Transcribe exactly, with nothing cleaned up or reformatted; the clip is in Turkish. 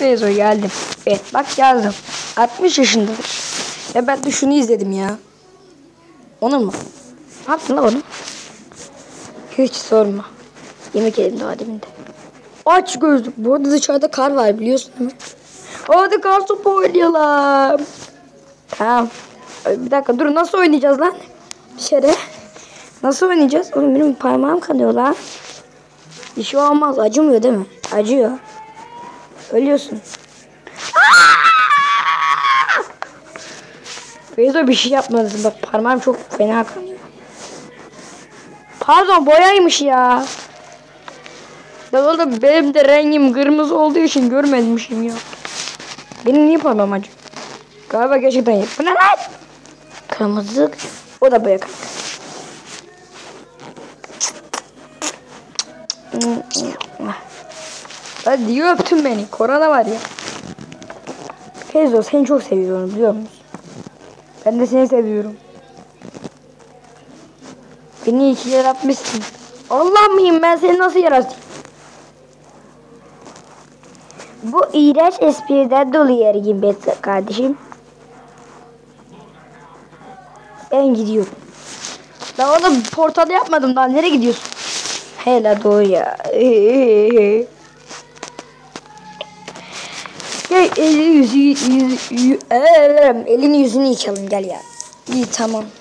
Feyzo geldim. Evet bak yazdım. altmış yaşındadır. Ve ben de şunu izledim ya. Onu mu? Ne yaptın lan onu? Hiç sorma. Yemek yedim daha demin de. Aç gözlük. Bu arada dışarıda kar var biliyorsun değil mi? Hadi kar topu oynayalım. Tamam. Bir dakika dur, nasıl oynayacağız lan? Dışarı. Nasıl oynayacağız? Oğlum benim parmağım kanıyor lan. Bir şey olmaz. Acımıyor değil mi? Acıyor. Ölüyorsun. Feyzo bir şey yapmadın. Bak parmağım çok fena kanıyor. Pardon, boyaymış ya. Ben oğlum benim de rengim kırmızı olduğu için görmemişim ya. Benim niye parmağım acıyor? Galiba gerçekten yok. Bu ne lan? Kırmızı. O da boya kanka. Hadi diyor öptün beni. Korona var ya. Feyzo seni çok seviyorum biliyor musun? Ben de seni seviyorum. Beni iyi ki yaratmışsın. Allah mıyım ben seni nasıl yarattım? Bu iğrenç espriden dolayı gibi kardeşim. Ben gidiyorum. Ben onu portalda yapmadım daha, nereye gidiyorsun? Hele doğru ya. Gel elini yüzü, yüzü, yüzü elini yüzünü yıkayalım gel ya. İyi tamam.